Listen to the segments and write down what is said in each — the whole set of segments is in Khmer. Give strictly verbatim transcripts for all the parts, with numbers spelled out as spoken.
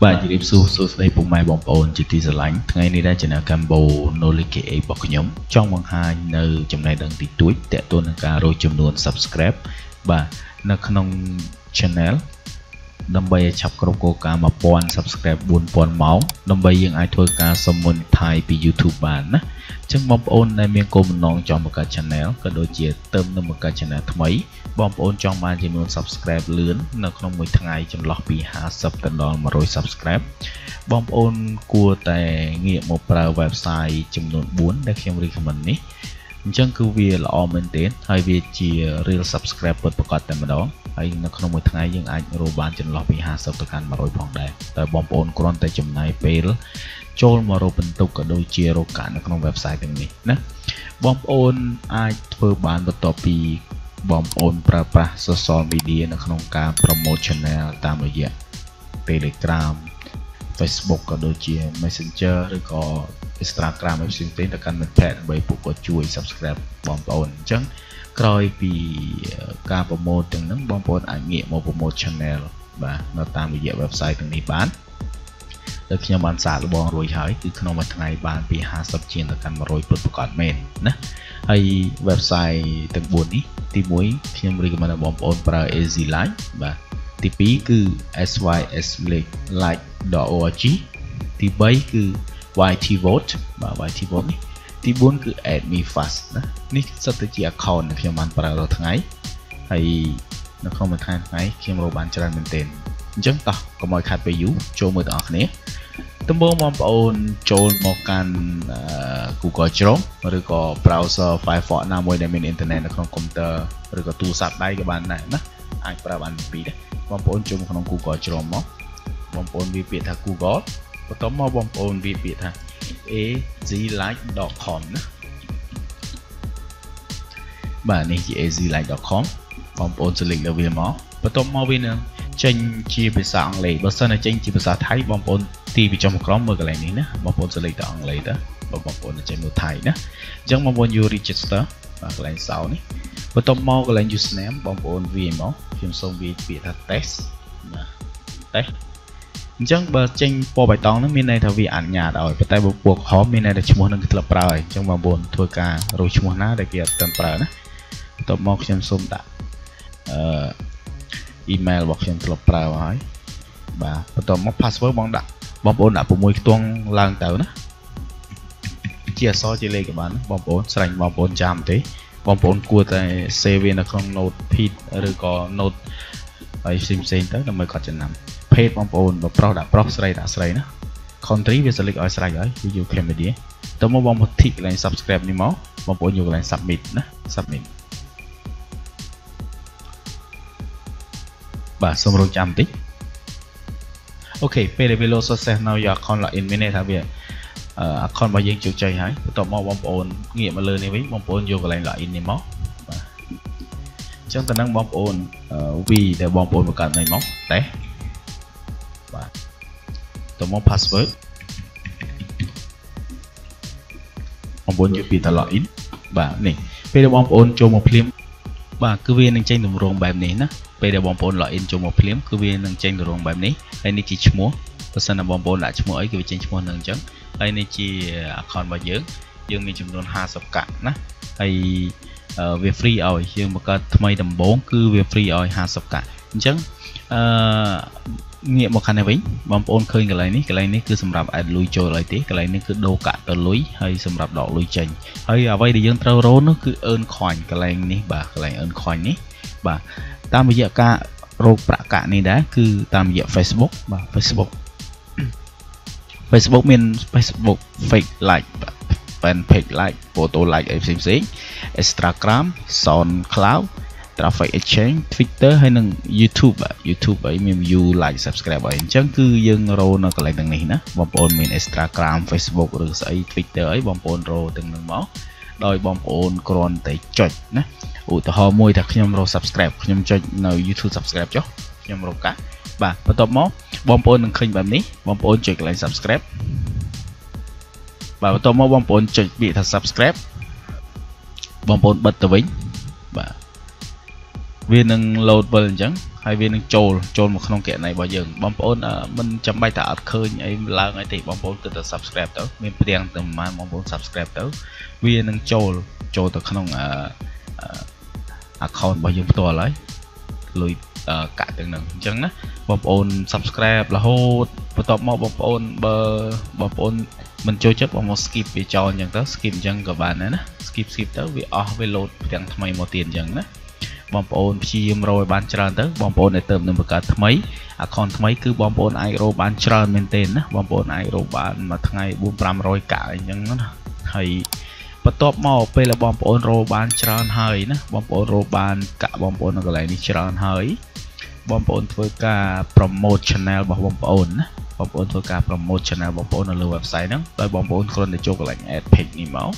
បាទជម្រាបសួរសួស្តីពុកម៉ែបងប្អូនជាទីស្រឡាញ់ថ្ងៃនេះដែរ Channel Cambo Knowledge របស់ខ្ញុំចង់បង្ហាញនៅចំណេះដឹងតិចតួចទាក់ទងនឹងការរកចំនួន Subscribe បាទនៅក្នុង Channel ដើម្បីឲ្យឆាប់គ្រប់គោលការណ៍ one thousand Subscribe four thousand ម៉ោងដើម្បីយើងអាចធ្វើការ Monetize ពី YouTube បានណាអញ្ចឹងបងប្អូនដែលមានគោលបំណងចង់បង្កើត Channel ក៏ដូចជាទៅនឹងបង្កើត Channel ថ្មីបងប្អូនចង់បានចំនួន Subscribe លឿននៅក្នុងមួយថ្ងៃចន្លោះពីfiftyទៅដល់one hundred Subscribe បងប្អូនគួរតែងាកមកប្រើ website ចំនួនfourដែលខ្ញុំ recommend នេះអញ្ចឹងគឺវាល្អមែនទែនហើយវាជា real subscribe ពិតប្រាកដតែម្ដងហើយនៅក្នុងមួយថ្ងៃយើងអាចរកបានចន្លោះពីfiftyទៅកាន់one hundredផងដែរតែបងប្អូនគ្រាន់តែចំណាយពេលចូលមករកបន្ទុកក៏ដូចជារកកាក់នៅក្នុង website ទាំងនេះណាបងប្អូនអាចធ្វើបានបន្ទាប់ពីបងប្អូនប្រើប្រាស់ social media នៅក្នុងការ promote channel តាមរយៈ Telegram Facebook ក៏ដូចជា Messenger ឬក៏ Instagram ផ្សេងៗទៅកាន់មិត្តភ័ក្តិដើម្បីពួកគាត់ជួយ Subscribe បងប្អូនអញ្ចឹងក្រោយពីការ promote ទាំងហ្នឹងបងប្អូនអាចងាកមក promote channel បាទនៅតាមរយៈ website ទាំងនេះបានដែលខ្ញុំបានសាកល្បងរួចហើយគឺក្នុងមួយថ្ងៃបានពីfiftyជាងទៅកាន់one hundredពិតប្រាកដមែនណាហើយ website ទាំងfourនេះទីoneខ្ញុំ recommend ឲ្យបងប្អូនប្រើ Easy Like បាទទីtwoគឺ s y s like dot org ទីthreeគឺ y t vote បាទ y t vote នេះទីfourគឺ add me fast ណានេះសិតទៅជា account ដែលខ្ញុំបានប្រើរាល់ថ្ងៃហើយនៅក្នុងមួយថ្ងៃថ្ងៃខ្ញុំរកបានច្រើនមែនទែនអញ្ចឹងតោះកុំឲ្យខាត់ពេលយូរចូលមើលទាំងអស់គ្នាដំបូងបងប្អូនចូលមកកាន់ Google Chrome ឬក៏ browser Firefox ណាមួយដែលមានអ៊ីនធឺណិតនៅក្នុងកុំព្យូទ័រឬក៏ទូរស័ព្ទដៃក៏បានដែរណាអាចប្រើបានពីរដែរបងប្អូនចូលមកក្នុង Google Chrome មកបងប្អូនវាពាក្យថា Google បន្ទាប់មកបងប្អូនវាពាក្យថា easy like dot com ណាបាទនេះជា easy like dot com បងប្អូន select លើវាមកបន្ទាប់មកវានឹងចេញជាភាសាអង់គ្លេសបើសិនតែចេញជាភាសាថៃបងប្អូនទីពីចុងក្រោមមើលកន្លែងនេះណាបងប្អូន select ទៅអង់គ្លេសទៅបងប្អូនចេញមើលថៃណាអញ្ចឹងបងប្អូនយក register បាទកន្លែងសោនេះបន្ទាប់មកកន្លែង username បងប្អូនវាមកខ្ញុំសូមវាពាក្យថា test បាទ test អញ្ចឹងបើចេញពណ៌បៃតងហ្នឹងមានន័យថាវាអនុញ្ញាតឲ្យប៉ុន្តែបើពណ៌ក្រហមមានន័យថាឈ្មោះហ្នឹងគឺធ្លាប់ប្រើហើយអញ្ចឹងបងប្អូនធ្វើការរកឈ្មោះណាដែលគេអត់ទាន់ប្រើណាបន្ទាប់មកខ្ញុំសូមដាក់អឺ email របស់ខ្ញុំធ្លាប់ប្រើហើយបាទបន្ទាប់មក password បងដាក់បងប្អូនដាក់sixខ្ទង់ឡើងទៅណាជាអក្សរជាលេខក៏បានបងប្អូនស្រេចបងប្អូនចាំទេបងប្អូនគួរតែ save វានៅក្នុង notepad ឬក៏ note ហើយផ្សេងផ្សេងទៅដើម្បីគាត់ចំណាំ page បងប្អូនបើប្រុសដាក់ប្រុសស្រីដាក់ស្រីណា country វា select ឲ្យស្រេចហើយវា U K media ទៅមកបងប្អូន tick កន្លែង subscribe នេះមកបងប្អូនយកកន្លែង submit ណា submit បាទសូមរងចាំតិចអូខេពេលដែលវា load success now your account login មានន័យថាវា account របស់យើងជោគជ័យហើយបន្ទាប់មកបងប្អូនងាកមកលើនេះវិញបងប្អូនយកកន្លែង login នេះមកបាទអញ្ចឹងតំណឹងបងប្អូន V ដែលបងប្អូនបង្កើតនេះមកតេស្តបាទទៅមក password បងប្អូនយកពីតា login បាទនេះពេលដែលបងប្អូនចូលមកភ្លាមបាទគឺវានឹងចេញទម្រង់បែបនេះណាពេលដែលបងប្អូន login ចូលមកភ្លាមគឺវានឹងចេញទម្រង់បែបនេះហើយនេះជាឈ្មោះបើសិនណាបងប្អូនដាក់ឈ្មោះអីគឺវាចេញឈ្មោះនឹងអញ្ចឹងហើយនេះជា account របស់យើងយើងមានចំនួនfiftyកាក់ណាហើយវា free ឲ្យយើងបង្កើតថ្មីដំបូងគឺវា free ឲ្យfiftyកាក់អញ្ចឹងអឺងាកមកខាងនេះវិញបងប្អូនឃើញកន្លែងនេះកន្លែងនេះគឺសម្រាប់ add លុយចូលឲ្យទេកន្លែងនេះគឺដូរកាក់ទៅលុយហើយសម្រាប់ដកលុយចេញហើយអ្វីដែលយើងត្រូវរកនោះគឺ earn coin កន្លែងនេះបាទកន្លែង earn coin នេះបាទតាមរយៈការរកប្រាក់កាក់នេះដែរគឺតាមរយៈ Facebook បាទ Facebook Facebook មាន Facebook fake like fan page like photo like អីផ្សេងផ្សេង Instagram SoundCloud Traffic Exchange Twitter ហើយនិង YouTube បាទ YouTube អីមាន view like subscribe អីអញ្ចឹងគឺយើងរកនៅកន្លែងទាំងនេះណាបងប្អូនមាន Instagram Facebook ឬស្អី Twitter អីបងប្អូនរកទាំងហ្នឹងមកដោយបងប្អូនគ្រាន់តែចុចណាឧទាហរណ៍មួយថាខ្ញុំរក subscribe ខ្ញុំចុចនៅ YouTube subscribe ចុះខ្ញុំរកកាក់បាទបន្ទាប់មកបងប្អូននឹងឃើញបែបនេះបងប្អូនចុចកន្លែង subscribe បាទបន្ទាប់មកបងប្អូនចុចពាក្យថា subscribe បងប្អូនបិទទៅវិញបាទវានឹង load វិលអញ្ចឹង hai viên nâng trôi trôi một không kẹt này bao giờ bom ôn mình chấm bay tạ khơi ấy là ngay thì bom ôn từ từ subscribe tới mình đang từ mà bom ôn subscribe tới viên nâng trôi trôi từ không account bao giờ to lấy lùi cả từng nâng chẳng á bom ôn subscribe là hốt và top một bom ôn bờ bom ôn mình chơi chất bom ôn skip về cho nhận tới skip chẳng các bạn nữa skip skip tới vì off về load đang thay một tiền chẳng đó bom ôn chi rồi bán tràn tới bom ôn để tầm được một cả mấy account mấy cứ bom ôn ai rồi bán tràn mình tên á bom ôn ai rồi bán mà ngày bốn trăm rồi cả nhưng nó hay bắt top màu p là bom ôn rồi bán tràn hơi nữa bom ôn rồi bán cả bom ôn nó lại đi tràn hơi bom ôn với cả promote channel bom ôn bom ôn với cả promote channel bom ôn ở lưu website đó rồi bom ôn còn để cho cái lệnh add page này máu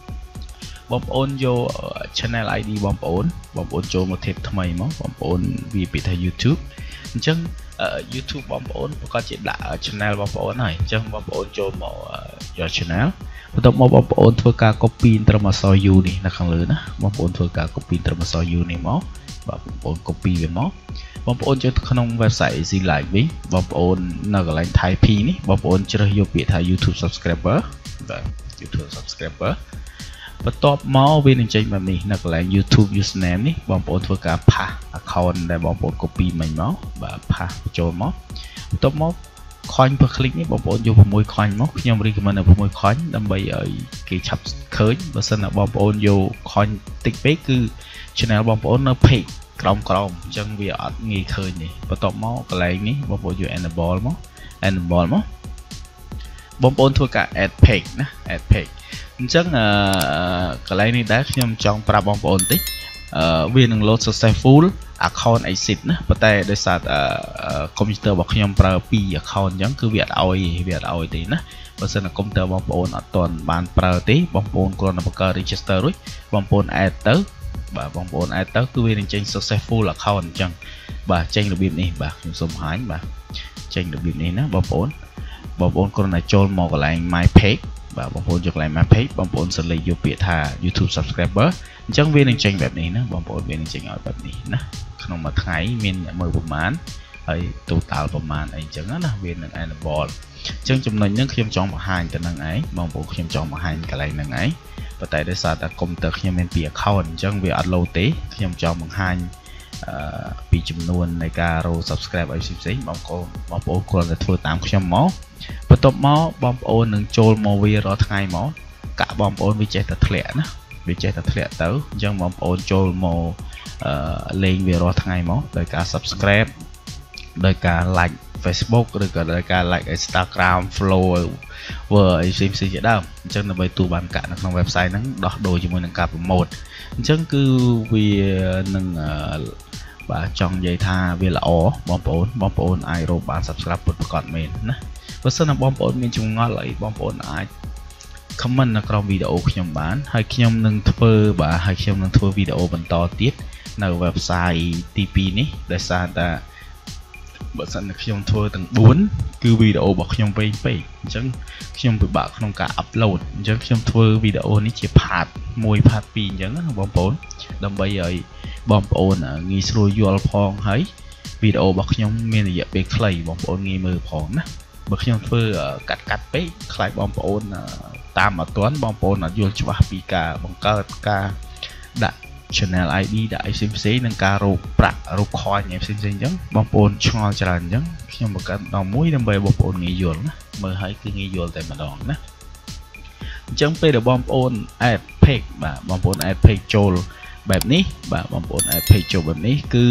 bom ôn vô channel i đê bom ôn bom ôn cho một thêm thay máu bom ôn vì bị thay YouTube chẳng YouTube bom ôn có chỉ đã ở channel bom ôn này chẳng bom ôn cho một cho channel untuk mau bom ônធ្វើការ copy ត្រឹមអក្សរ U នេះនៅខាងលើណាបងប្អូនធ្វើការ copy ត្រឹមអក្សរ U នេះមកបាទបងប្អូន copy វាមកបងប្អូនចូលក្នុង website Easy Like វិញបងប្អូននៅកន្លែង Type P នេះបងប្អូនជ្រើសយកពាក្យថា YouTube subscriber បាទ YouTube subscriber បន្ទាប់មកវានឹងចេញបែបនេះនៅកន្លែង YouTube username នេះបងប្អូនធ្វើការ pass account ដែលបងប្អូន copy មិញមកបាទ pass ចូលមកបន្ទាប់មក coin per click នេះបងប្អូនយក6 coin មកខ្ញុំ recommend ឲ្យ6 coin ដើម្បីឲ្យគេឆាប់ឃើញបើសិនណាបងប្អូនយក coin តិចពេកគឺ channel បងប្អូននៅ page ក្រោមក្រោមអញ្ចឹងវាអត់ងាយឃើញទេបន្ទាប់មកកន្លែងនេះបងប្អូនយក enable មក enable មកបងប្អូនធ្វើការ add page ណា add page អញ្ចឹងកន្លែងនេះដែរខ្ញុំចង់ប្រាប់បងប្អូនតិចវានឹង load successful account exit ណាប៉ុន្តែដោយសារ computer របស់ខ្ញុំប្រើ ពីរ account អញ្ចឹងគឺវាអត់ឲ្យវាអត់ឲ្យទេណាបើសិនណា computer បងប្អូនអត់ទាន់បានប្រើទេបងប្អូនគ្រាន់តែបង្កើត register រួចបងប្អូន add ទៅបាទបងប្អូន add ទៅគឺវានឹងចេញ successful account អញ្ចឹងបាទចេញរបៀបនេះបាទខ្ញុំសូមបង្ហាញបាទចេញរបៀបនេះណាបងប្អូនបងប្អូនគ្រាន់តែចូលមកកន្លែង my page បាទបងប្អូនយកកន្លែង my page បងប្អូន select យកពាក្យថា YouTube subscriber អញ្ចឹងវានឹងចេញបែបនេះណាបងប្អូនវានឹងចេញឲ្យបែបនេះណាក្នុងមួយថ្ងៃមានអ្នកមើលប្រមាណហើយ total ប្រមាណអីអញ្ចឹងណាវានឹង enable អញ្ចឹងចំណុចហ្នឹងខ្ញុំចង់បង្ហាញទៅនឹងឯងបងប្អូនខ្ញុំចង់បង្ហាញកន្លែងហ្នឹងឯងប៉ុន្តែដោយសារតែ computer ខ្ញុំមានពីរ account អញ្ចឹងវាអត់ load ទេខ្ញុំចង់បង្ហាញអឺពីចំនួននៃការ row subscribe ឲ្យផ្សេងៗបងប្អូនបងប្អូនគ្រាន់តែធ្វើតាមខ្ញុំមកបន្ទាប់មកបងប្អូននឹងចូលមកវារាល់ថ្ងៃមកកាក់បងប្អូនវាចេះតែធ្លាក់ណាវាចេះតែធ្លាក់ទៅអញ្ចឹងបងប្អូនចូលមកអឺលេងវារាល់ថ្ងៃមកដោយការ subscribe ដោយការ like Facebook ឬក៏ដោយការ like Instagram follow វើអីផ្សេងៗជាដើមអញ្ចឹងដើម្បីទូបានកាក់នៅក្នុង website ហ្នឹងដោះដូរជាមួយនឹងការ promote អញ្ចឹងគឺវានឹងបាទចង់និយាយថាវាល្អបងប្អូនបងប្អូនអាចរកបាន subscribe ពិតប្រាកដមែនណាបើសិនណាបងប្អូនមានចម្ងល់អីបងប្អូនអាច comment នៅក្រោមវីដេអូខ្ញុំបានហើយខ្ញុំនឹងធ្វើបាទហើយខ្ញុំនឹងធ្វើវីដេអូបន្តទៀតនៅ website ទីពីរនេះដោយសារតែបើសិនតែខ្ញុំធ្វើទាំងបួនគឺវីដេអូរបស់ខ្ញុំវែងពេកអញ្ចឹងខ្ញុំពិបាកក្នុងការ upload អញ្ចឹងខ្ញុំធ្វើវីដេអូនេះជា part មួយ part ពីរអញ្ចឹងណាបងប្អូនដើម្បីឲ្យបងប្អូនងាយស្រួលយល់ផងហើយវីដេអូរបស់ខ្ញុំមានរយៈពេលខ្លីបងប្អូនងាយមើលផងណាបើខ្ញុំធ្វើកាត់កាត់ពេកខ្លាចបងប្អូនតាមអត់ទាន់បងប្អូនអត់យល់ច្បាស់ពីការបង្កើតការដាក់ channel i đê ដាក់អីផ្សេងផ្សេងនឹងការរកប្រាក់រក coin អីផ្សេងផ្សេងអញ្ចឹងបងប្អូនឆ្ងល់ច្រើនអញ្ចឹងខ្ញុំបង្កើនម្ដងមួយដើម្បីបងប្អូនងាយយល់ណាមើលឲ្យគឺងាយយល់តែម្ដងណាអញ្ចឹងពេលដែលបងប្អូន add page បាទបងប្អូន add page ចូលបែបនេះបាទបងប្អូន add page ចូលបែបនេះគឺ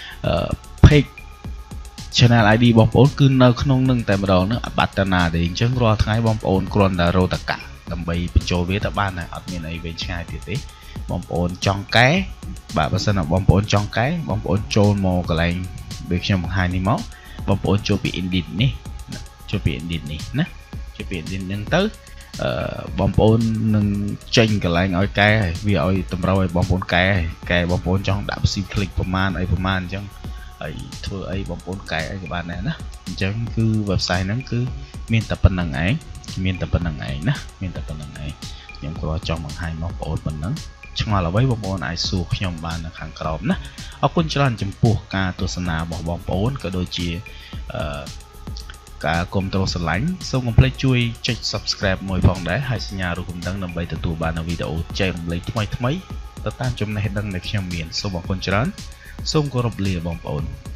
page channel i đê បងប្អូនគឺនៅក្នុងនឹងតែម្ដងហ្នឹងអត់បាត់តាណាទេអញ្ចឹងរាល់ថ្ងៃបងប្អូនគ្រាន់តែរកតកាដើម្បីបញ្ចូលវាទៅបានហើយអត់មានអីវែងឆ្ងាយទៀតទេបងប្អូនចង់កែបាទបើសិនណាបងប្អូនចង់កែបងប្អូនចូលមកកន្លែងដូចខ្ញុំបង្ហាញនេះមកបងប្អូនចូលពី edit នេះចូលពី edit នេះណាចូលពី edit ហ្នឹងទៅអឺបងប្អូននឹងចេញកន្លែងឲ្យកែវាឲ្យតម្រូវឲ្យបងប្អូនកែកែបងប្អូនចង់ដាក់ receive click ប្រមាណអីប្រមាណអញ្ចឹងហើយធ្វើអីបងប្អូនកែអីក៏បានដែរណាអញ្ចឹងគឺ website ហ្នឹងគឺមានតែប៉ុណ្្នឹងឯងមានតែប៉ុណ្្នឹងឯងណាមានតែប៉ុណ្្នឹងឯងខ្ញុំគ្រាន់ចង់បង្ហាញបងប្អូនប៉ុណ្្នឹងឆ្ងល់អ្វីបងប្អូនអាចសួរខ្ញុំបាននៅខាងក្រោមណាអរគុណច្រើនចំពោះការទស្សនារបស់បងប្អូនក៏ដូចជាអឺការគាំទ្រស្រឡាញ់សូមកុំភ្លេចជួយចុច Subscribe មួយផងដែរហើយសញ្ញារូបកណ្ដឹងដើម្បីទទួលបាននូវវីដេអូចែករំលែកថ្មីៗទៅតាមចំណេះដឹងដែលខ្ញុំមានសូមអរគុណច្រើនសូមគោរពលាបងប្អូន